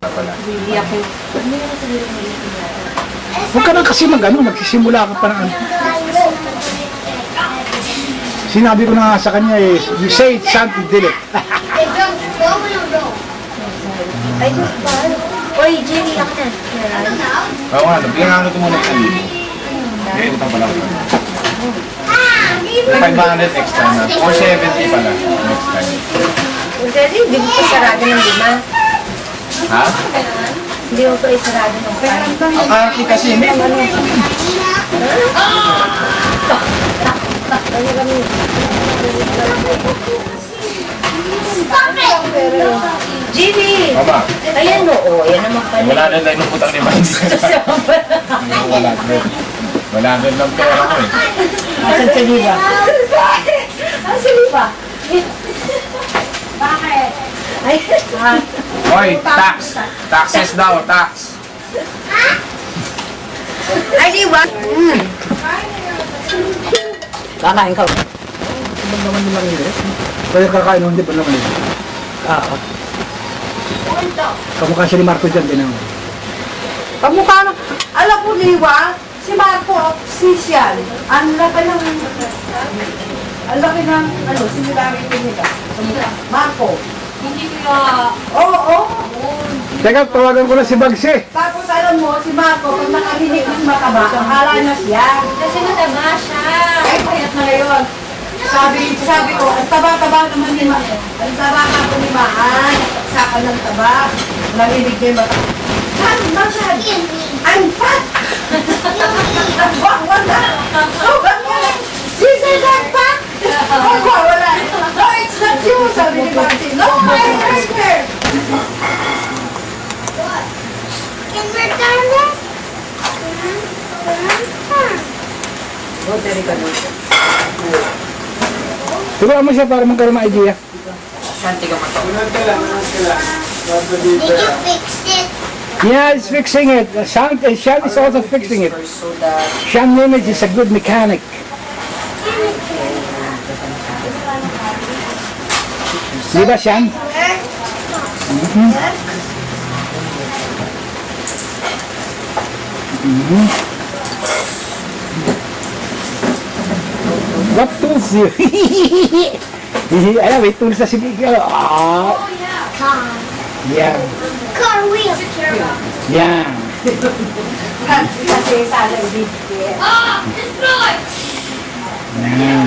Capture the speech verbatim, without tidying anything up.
Hindi ako. Huwag ka lang kasi mag-ano, magsisimula ka pa na ano. Sinabi ko na nga sa kanya eh, you say something, did it. Ay, just ba? Oy, Jenny, ako na. Oo nga, bigyan nga ito muna sa libo. Ngayon ito pala. five hundred extra na. four seventy pala next time. Hindi, hindi ko sarado ng lima. Ha? Hindi ko ito isarado ng lima. Ang arti kasi hindi. Jimmy! Mama. Ayan oo, ayan naman pala. Wala na lang yung putang ni Mandy. Wala na. Wala na lang pera ko eh. Asan sa liba? Asan sa liba? Bakit? Ay, ha? Hoy, tax! Taxes daw, tax! Ay, di ba? Mm. Kakain ka. Ano naman yung marilis? Kaya kakain mo, hindi ba naman yun? Oo. Kamukha siya ni Marco dyan, din ako. Kamukha na. Alam mo, Liwa, si Marco, official. Ang laki ng... Ang laki ng, ano, similarity nila. Marco. Hindi ko na... Oo, oo. Teka, tawagan ko na si Bagsi. Tapos alam mo, si Marco, pag nakalinig ng mataba, akala na siya. Kasi mataba siya. Ay, payat na ngayon. Sabi, sabi ko, ang taba-taba naman ni Ma. Ang taba ka po ni Maan. Saka ng taba. Nalilig niya yung mata. Saan? Masad? I'm fat! Wala! Oh, ganyan! She said I'm fat! Oh, wala! No, it's not you! Sabi ni Martin. No, I'm right here! Can we turn this? Oh, dari ka doon. Turuan mo siya para magkaroon ng idea. Shanti ka mato. Did you fix it? Yeah, he's fixing it. Sean, uh, Sean is also fixing it. SnNimitz is a good mechanic. Di ba, Sean? Mm-hmm. Mm-hmm. What tools you? Alam, may tools na si Bigel. Oh, yeah. Car wheel. Yeah. Kasi sana ibigay. Ah, destroy! Yeah.